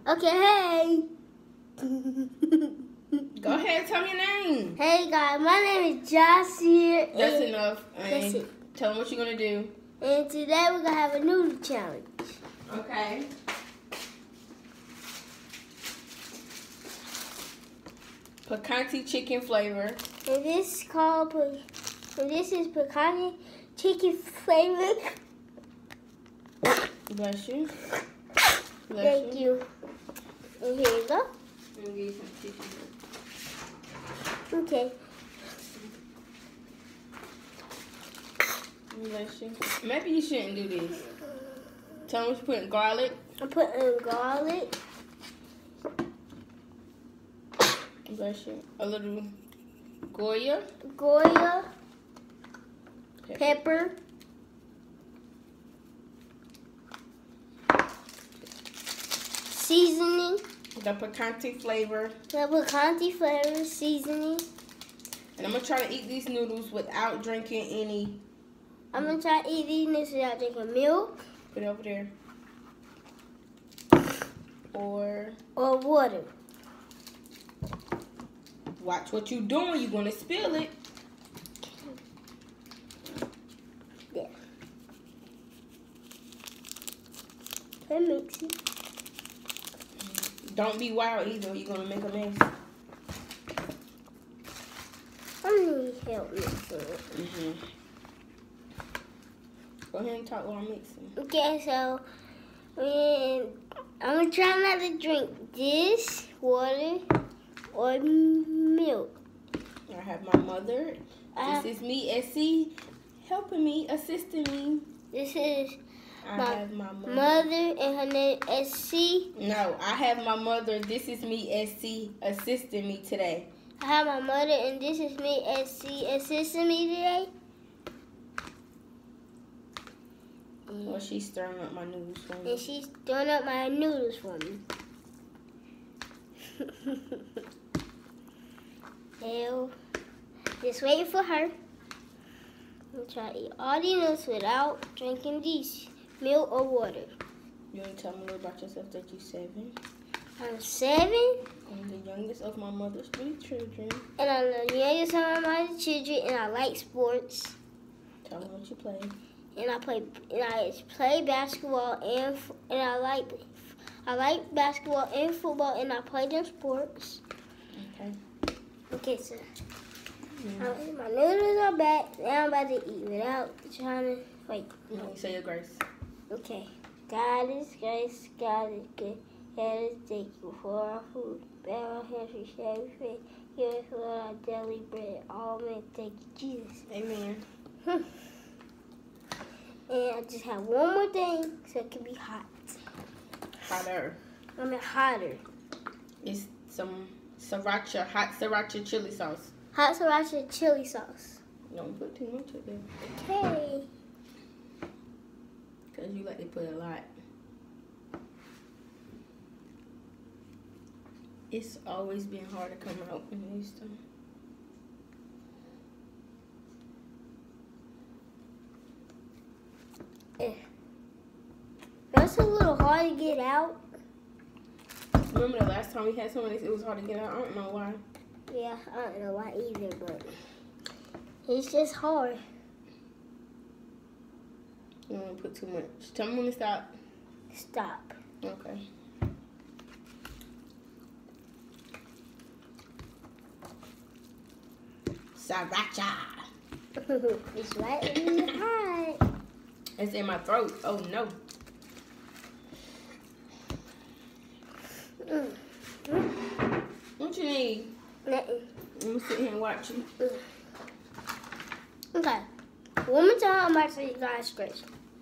Okay, hey. Go ahead, tell me your name. Hey guys, my name is Josh here. That's enough. That's it. Tell them what you're gonna do. And today we're gonna have a noodle challenge. Okay. Picante chicken flavor. And this is called, this is picante chicken flavor. Bless you. Thank you. And here you go. Let me give you some tissue. Okay. Bless you. Maybe you shouldn't do this. Tell them what you put in garlic. I put in garlic. Bless you. A little Goya. Pepper. Seasoning. The picante flavor. The picante flavor seasoning. And I'm going to try to eat these noodles without drinking any. I'm going to try to eat these noodles without drinking milk. Put it over there. Or water. Watch what you're doing. You're going to spill it. Yeah. That makes it. Don't be wild either. You're going to make a mess. I need help mixing it. Go ahead and talk while I'm mixing. Okay, so I'm going to try not to drink this water or milk. I have my mother. This is me, Essie, helping me, assisting me. This is I have my mother, and her name is Essie. No, I have my mother. This is me, Essie, assisting me today. I have my mother, and this is me, Essie, assisting me today. Well, she's stirring up my noodles for me. And she's stirring up my noodles for me. Ew. Just waiting for her. I'm trying to eat all the noodles without drinking these milk or water. You want to tell me a little about yourself that you're 7? I'm 7. I'm the youngest of my mother's 3 children. And I'm the youngest of my mother's children, and I like sports. Tell me what you play. And I play basketball and I like basketball and football, and I play them sports. Okay. Okay, so my noodles are back. Now I'm about to eat without trying to wait. You say your grace. Okay. God is grace. God is good. God is thank you for our food. Bow our hands we shall be fed. Give us our daily bread. Amen. Thank you, Jesus. Amen. And I just have one more thing so it can be hot. Hotter. I mean hotter. It's some hot sriracha chili sauce. Hot sriracha chili sauce. Don't put too much of it. Okay. Because you like to put a lot. It's always been hard to come out in this stuff. That's a little hard to get out. Remember the last time we had some of this, it was hard to get out? I don't know why. Yeah, I don't know why either, but it's just hard. You don't want to put too much. Tell me when to stop. Stop. Okay. Sriracha. It's right in the heart. It's in my throat. Oh no. What you need? Nothing. Let me sit here and watch you. Okay. One more time, I'm actually God's grace.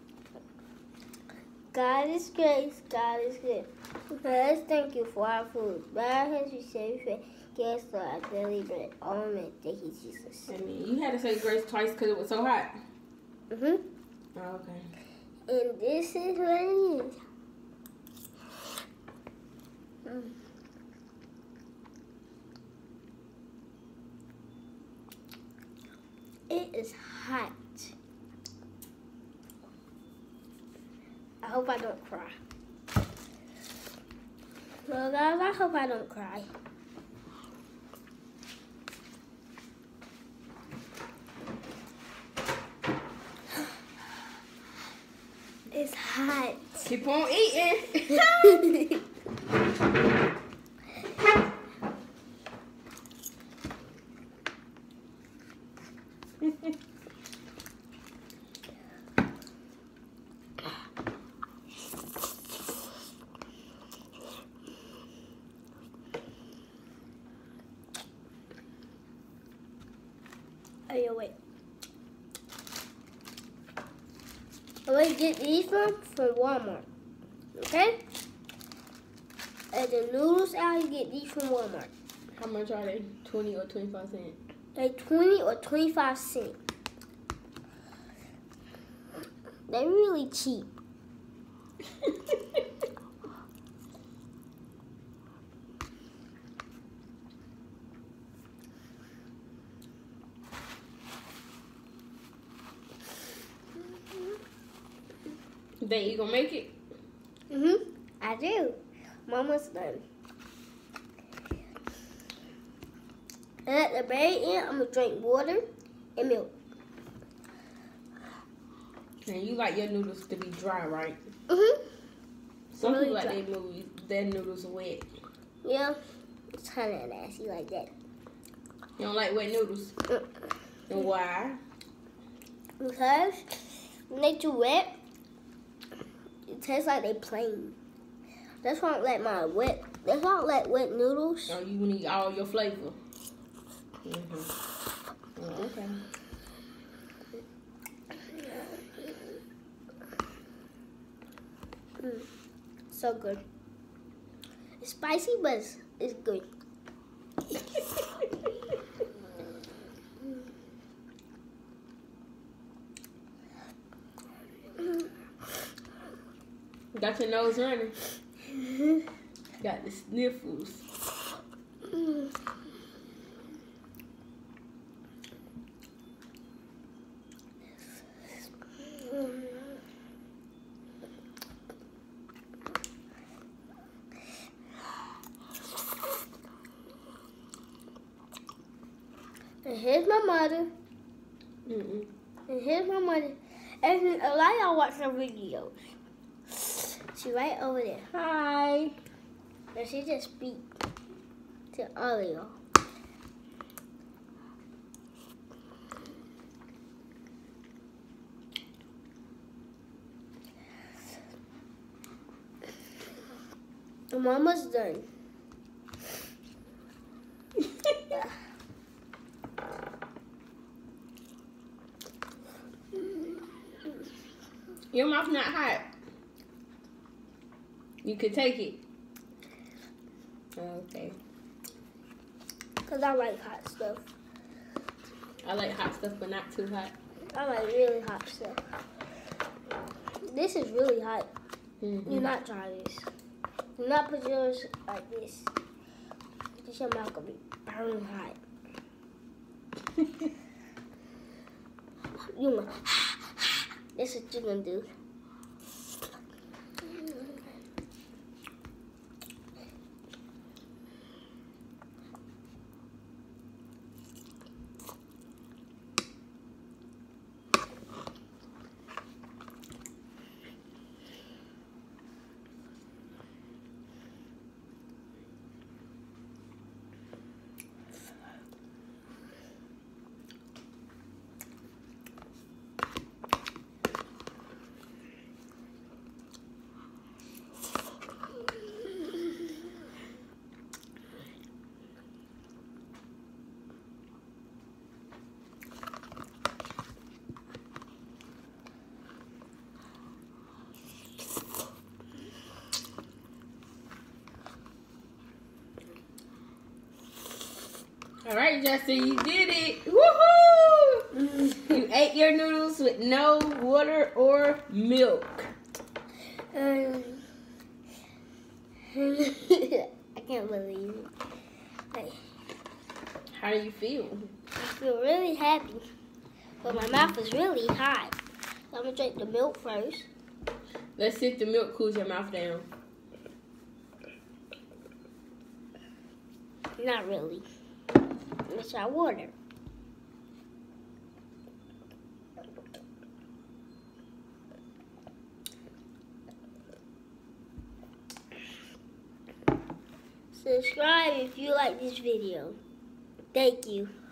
God is grace. God is good. Let's thank you for our food. God has you safe. Give us our daily bread. Amen. Thank you, Jesus. I mean, you had to say grace twice because it was so hot. Oh, okay. And this is what it is. It is hot. I hope I don't cry. Well, guys, I hope I don't cry. It's hot. Keep on eating. Oh, yeah, wait. Where you get these from Walmart. Okay? And the noodles out, you get these from Walmart. How much are they? 20 or 25 cents? They're 20 or 25 cents. They're really cheap. Think you gonna make it? I do. Mama's done. And at the very end, I'm gonna drink water and milk. And you like your noodles to be dry, right? Some Really people like dry. their noodles wet. Yeah, it's kind of nasty like that. You don't like wet noodles? And why? Because when they too wet, it tastes like they plain. That's why I don't like my wet. That's why I don't like wet noodles. Oh, you need all your flavor. Oh, okay. So good. It's spicy, but it's good. Got your nose running. Got the sniffles. And here's my mother. And here's my mother. And a lot of y'all watch her videos. She's right over there. Hi. And she just speak to all of y'all. Mama's done. Your mouth not hot. You can take it. Okay. Because I like hot stuff. I like hot stuff, but not too hot. I like really hot stuff. This is really hot. Mm-hmm. Do not try this. Do not put yours like this. This your mouth gonna be burning hot. You gonna, this is what you're gonna do. All right, Justin, you did it. Woohoo! You ate your noodles with no water or milk. I can't believe it. Like, How do you feel? I feel really happy. But my mouth is really hot. So I'm gonna drink the milk first. Let's see if the milk cools your mouth down. Not really. It's our water. Subscribe if you like this video. Thank you.